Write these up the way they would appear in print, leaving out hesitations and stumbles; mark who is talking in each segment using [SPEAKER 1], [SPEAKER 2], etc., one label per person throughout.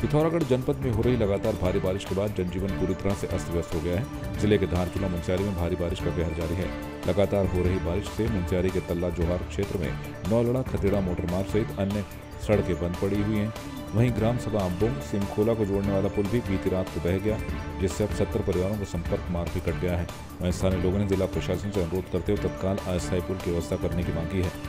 [SPEAKER 1] पिथौरागढ़ जनपद में हो रही लगातार भारी बारिश के बाद जनजीवन पूरी तरह से अस्त व्यस्त हो गया है। जिले के धारचूला मुनस्यारी में भारी बारिश का कहर जारी है। लगातार हो रही बारिश से मुनस्यारी के तल्ला जोहार क्षेत्र में नौलड़ा खतेड़ा मोटर मार्ग सहित अन्य सड़कें बंद पड़ी हुई हैं। वहीं ग्राम सभा अम्बोंग सिमखोला को जोड़ने वाला पुल भी बीती रात को बह गया, जिससे अब 70 परिवारों का संपर्क मार्ग भी कट गया है। वहीं स्थानीय लोगों ने जिला प्रशासन से अनुरोध करते हुए तत्काल अस्थायी पुल की व्यवस्था करने की मांग की है।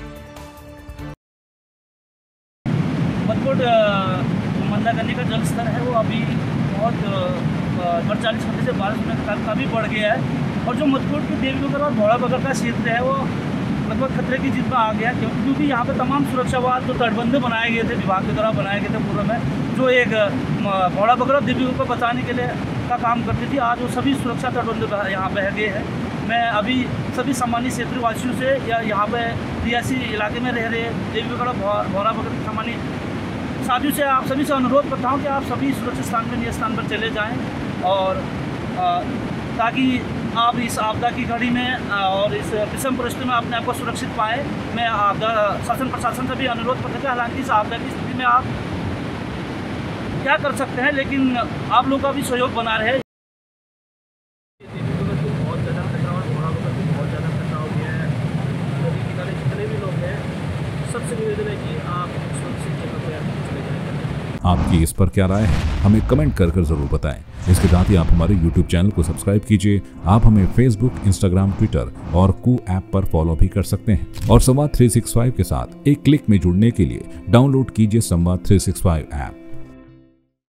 [SPEAKER 2] मंदा करने का जल स्तर है वो अभी बहुत 40 घंटे से बारिश होने के कारण काफ़ी बढ़ गया है। और जो मधुकोट के देवीनगर और भौड़ा बगर का क्षेत्र है वो लगभग खतरे की जिद में आ गया, क्योंकि यहाँ पे तमाम सुरक्षावाद जो तटबंधे बनाए गए थे विभाग के द्वारा बनाए गए थे पूर्व में, जो एक भौड़ा बगर और देवीनगर को बचाने के लिए का काम करती थी, आज वो सभी सुरक्षा तटबंधे यहाँ बह गए हैं। मैं अभी सभी सामान्य क्षेत्रीय वासियों से या यहाँ पे रियासी इलाके में रह रहे देवीनगर और भौड़ा बगर के सामान्य साथियों से आप सभी से अनुरोध करता हूँ कि आप सभी सुरक्षित स्थान पर नियत स्थान पर चले जाएं, और ताकि आप इस आपदा की घड़ी में और इस विषम परिस्थिति में अपने आप को सुरक्षित पाएँ। मैं आपदा शासन प्रशासन से भी अनुरोध करता हूँ, हालांकि इस आपदा की स्थिति में आप क्या कर सकते हैं, लेकिन आप लोगों का भी सहयोग बना रहे। बहुत ज़्यादा खतरा और भौड़ा बगर भी बहुत ज़्यादा खतरा हो गया है। नदी किनारे जितने भी लोग हैं सबसे निवेदन है कि आप सुरक्षित जगह पर चले जाएं।
[SPEAKER 1] आपकी इस पर क्या राय है, हमें कमेंट कर जरूर बताएं। इसके साथ ही आप हमारे YouTube चैनल को सब्सक्राइब कीजिए। आप हमें Facebook, Instagram, Twitter और कू ऐप पर फॉलो भी कर सकते हैं। और संवाद 365 के साथ एक क्लिक में जुड़ने के लिए डाउनलोड कीजिए संवाद 365 ऐप।